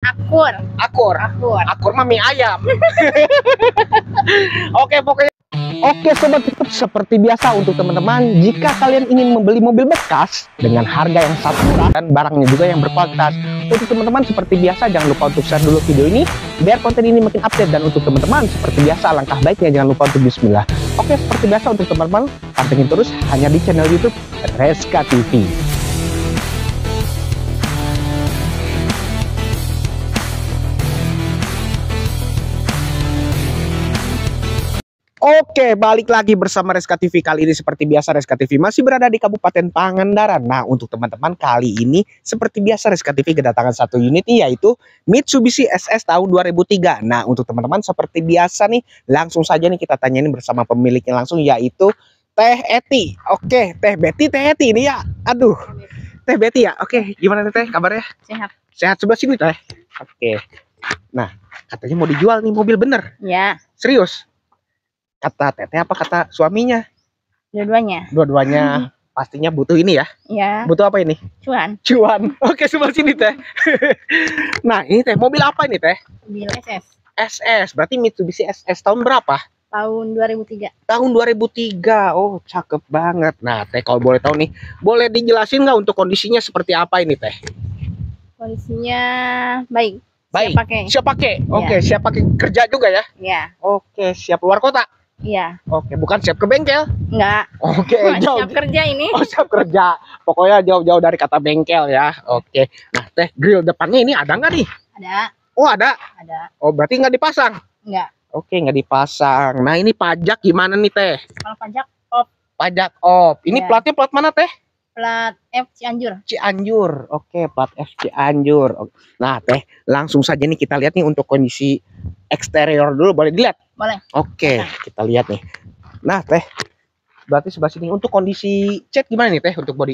Akur. Akur. Akur mah mie ayam. Oke, pokoknya. Oke sobat YouTube, seperti biasa untuk teman-teman, jika kalian ingin membeli mobil bekas dengan harga yang sangat murah dan barangnya juga yang berkualitas, untuk teman-teman seperti biasa jangan lupa untuk share dulu video ini biar konten ini makin update. Dan untuk teman-teman seperti biasa alangkah baiknya jangan lupa untuk bismillah. Oke, seperti biasa untuk teman-teman pantengin terus hanya di channel YouTube Reska TV. Oke, balik lagi bersama Reska TV. Kali ini seperti biasa Reska TV masih berada di Kabupaten Pangandaran. Nah, untuk teman-teman kali ini seperti biasa Reska TV kedatangan satu unit nih, yaitu Mitsubishi SS tahun 2003. Nah, untuk teman-teman seperti biasa nih, langsung saja nih kita tanyain bersama pemiliknya langsung, yaitu Teh Eti. Oke, Teh Betty, Teh Eti ini ya. Aduh, Teh Betty ya. Oke, gimana nih Teh kabarnya? Sehat. Sehat, sebelah sini Teh. Oke. Nah, katanya mau dijual nih mobil, bener? Ya. Serius? Kata Teteh apa kata suaminya? Dua-duanya. Dua-duanya pastinya butuh ini ya? Ya. Butuh apa ini? Cuan. Cuan. Oke, sebelah sini Teh. Nah, ini Teh, mobil apa ini Teh? Mobil SS. SS, berarti Mitsubishi SS tahun berapa? Tahun 2003. Tahun 2003. Oh, cakep banget. Nah, Teh kalau boleh tahu nih, boleh dijelasin nggak untuk kondisinya seperti apa ini Teh? Kondisinya baik. Baik. Siap pakai. Ya. Oke, siap pakai kerja juga ya? Ya. Oke, siap luar kota? Iya. Oke, bukan siap ke bengkel? Enggak. Oke, jauh. Siap kerja ini. Oh, siap kerja. Pokoknya jauh-jauh dari kata bengkel ya. Oke. Nah, Teh, grill depannya ini ada nggak nih? Ada. Oh, ada. Ada. Oh, berarti nggak dipasang? Enggak. Oke, nggak dipasang. Nah, ini pajak gimana nih, Teh? Kalau pajak off. Pajak off. Ini Ya. platnya plat mana, Teh? Plat F Cianjur. Cianjur. Oke, plat F Cianjur. Nah, Teh, langsung saja nih kita lihat nih untuk kondisi eksterior dulu. Boleh dilihat? Boleh. Oke, kita lihat nih. Nah, Teh, berarti sebelah sini untuk kondisi cat gimana nih, Teh, untuk body?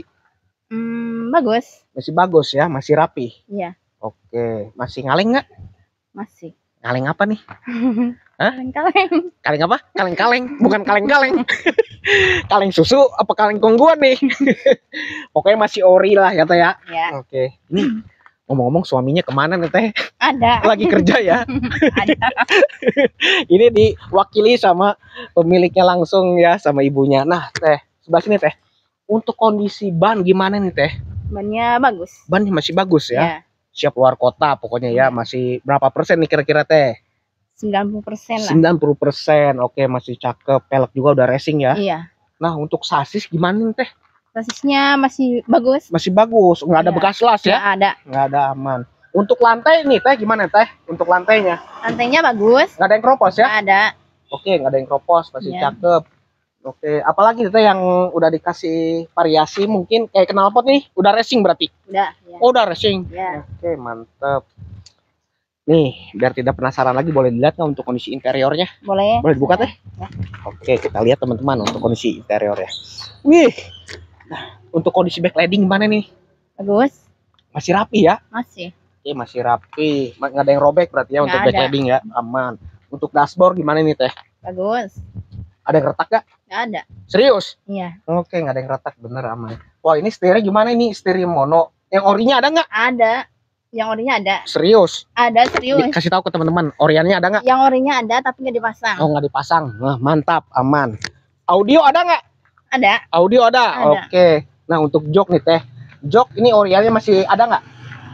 Bagus. Masih bagus ya, masih rapi. Iya. Oke, masih ngaleng nggak? Masih. Kaleng apa nih? Hah? Kaleng-kaleng. Kaleng apa? Kaleng-kaleng, bukan kaleng-kaleng. Kaleng susu apa kaleng kongguan nih? Pokoknya masih ori lah ya Teh ya. Ya. Oke. Nih, ngomong-ngomong suaminya kemana nih Teh? Ada. Lagi kerja ya? Ada. Ini diwakili sama pemiliknya langsung ya, sama ibunya. Nah Teh, sebelah sini Teh. Untuk kondisi ban gimana nih Teh? Bannya bagus. Ban masih bagus ya? Ya. Siap luar kota pokoknya ya. Masih berapa persen nih kira-kira Teh? 90% lah. 90%. Oke, masih cakep. Pelek juga udah racing ya. Iya. Nah, untuk sasis gimana nih Teh? Sasisnya masih bagus. Masih bagus, nggak ada Iya. bekas las ya? Nggak ada. Nggak ada, aman. Untuk lantai nih Teh gimana Teh? Untuk lantainya? Lantainya bagus. Nggak ada yang keropos ya? Nggak ada. Oke, nggak ada yang keropos, masih Iya. cakep. Oke, apalagi Teh yang udah dikasih variasi mungkin kayak knalpot nih, udah racing berarti? Udah. Ya. Oh, udah racing? Ya. Oke, mantep. Nih, biar tidak penasaran lagi, boleh dilihat nggak untuk kondisi interiornya? Boleh. Boleh dibuka Teh? Ya. Oke, kita lihat teman-teman untuk kondisi interiornya. Wih, nah untuk kondisi backlighting gimana nih? Bagus. Masih rapi ya? Masih. Oke, masih rapi. Nggak ada yang robek berarti ya untuk Nggak ada. backlighting ya? Aman. Untuk dashboard gimana nih Teh? Bagus. Ada yang retak gak? Nggak ada. Serius? Iya. Oke, nggak ada yang retak, bener aman. Wah, ini setirnya gimana ini? Setir mono. Yang orinya ada nggak? Ada. Yang orinya ada. Serius? Ada serius. Kasih tahu ke teman-teman, oriannya ada nggak? Yang orinya ada tapi nggak dipasang. Oh, nggak dipasang. Nah, mantap, aman. Audio ada nggak? Ada. Audio ada. Ada. Oke. Nah, untuk jok nih Teh. Jok ini oriannya masih ada nggak?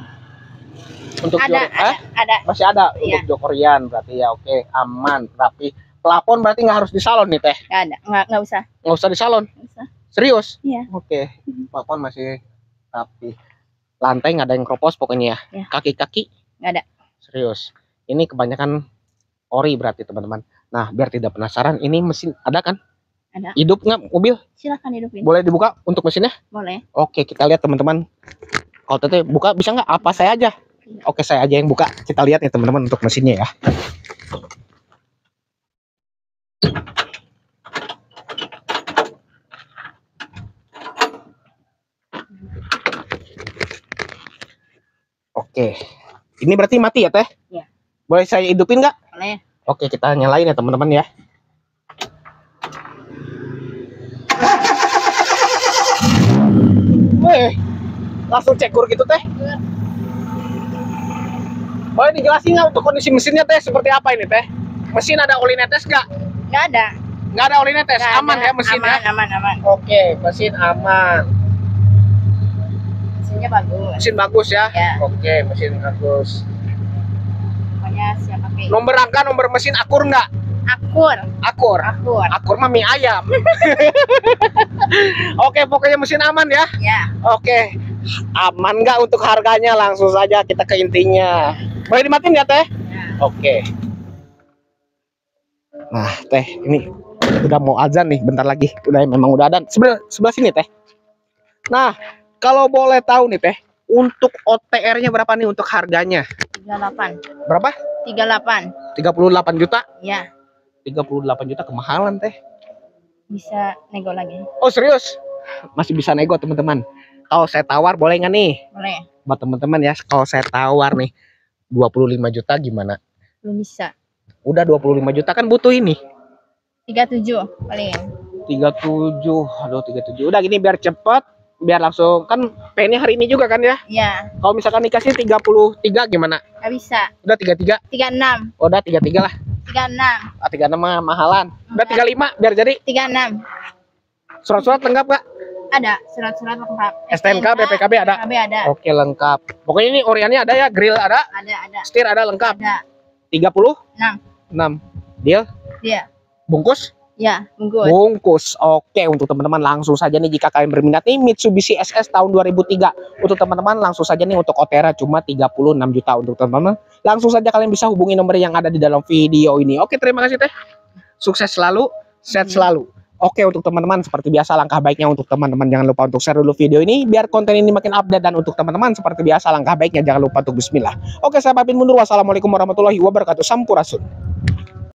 Untuk Ada. jok, Ada. masih ada untuk Iya. jok orian berarti ya. Oke, aman, rapi. Pelapon berarti nggak harus di salon nih Teh. Nggak ada. Nggak usah. Nggak usah di salon. Nggak usah. Serius? Iya. Oke. Pelapon masih rapi. Lantai nggak ada yang kropos pokoknya ya. Ya. Kaki-kaki Nggak ada. serius. Ini kebanyakan ori berarti teman-teman. Nah, biar tidak penasaran, ini mesin ada kan? Ada. Hidup nggak mobil? Silakan hidupin. Boleh dibuka untuk mesinnya? Boleh. Oke, kita lihat teman-teman. Kalau Teteh buka bisa nggak? Apa saya aja? Oke, saya aja yang buka. Kita lihat nih teman-teman untuk mesinnya ya. Oke, ini berarti mati ya Teh? Iya. Boleh saya hidupin nggak? Boleh. Oke, kita nyalain ya teman-teman ya. Langsung cekur gitu Teh. Boleh dijelasin nggak untuk kondisi mesinnya teh seperti apa ini teh? Mesin ada oli netes nggak? Nggak ada. Nggak ada oli netes, Nggak aman ada. ya mesinnya? Aman. Oke, mesin aman. Mesinnya bagus. Mesin bagus ya? Ya. Oke, mesin bagus. Pokoknya siap pakai. Nomor rangka, nomor mesin akur nggak? Akur. Akur. Akur. Akur mah mie ayam. Oke, pokoknya mesin aman ya? Ya. Oke. Aman nggak untuk harganya? Langsung saja kita ke intinya. Boleh dimatiin nggak teh? Ya. Oke. Nah, teh ini udah mau azan nih, bentar lagi. Memang udah ada. Sebelah sini teh. Nah, kalau boleh tahu nih teh, untuk OTR-nya berapa nih untuk harganya? 38. Berapa? 38. 38 juta? Ya. 38 juta kemahalan teh. Bisa nego lagi. Oh serius? Masih bisa nego teman-teman. Kalau saya tawar boleh nggak nih? Boleh. Buat teman-teman ya, kalau saya tawar nih 25 juta gimana? Belum bisa. Udah 25 juta kan butuh ini. 37 paling. 37. Aduh 37. Udah gini biar cepet, biar langsung kan pengennya hari ini juga kan ya. Ya. Kalau misalkan dikasih 33 gimana? Nggak bisa. Udah 33. 36. Oh, udah 33 lah. 36. 36 mah mahalan. Udah 35 biar jadi. 36. Surat-surat lengkap gak? Ada surat-surat lengkap. STNK, BPKB ada? BPKB ada. Oke lengkap. Pokoknya ini oriannya ada ya, grill ada, Ada. setir ada lengkap. Ada. 36. 6. Deal? Dia. Bungkus? Ya, bungkus. Bungkus. Oke, untuk teman-teman langsung saja nih jika kalian berminat nih Mitsubishi SS tahun 2003. Untuk teman-teman langsung saja nih untuk OTR cuma 36 juta untuk teman-teman. Langsung saja kalian bisa hubungi nomor yang ada di dalam video ini. Oke, terima kasih teh. Sukses selalu, sehat selalu. Oke, untuk teman-teman seperti biasa langkah baiknya untuk teman-teman jangan lupa untuk share dulu video ini biar konten ini makin update, dan untuk teman-teman seperti biasa langkah baiknya jangan lupa untuk bismillah. Oke, saya pamit mundur. Wassalamualaikum warahmatullahi wabarakatuh. Sampurasun.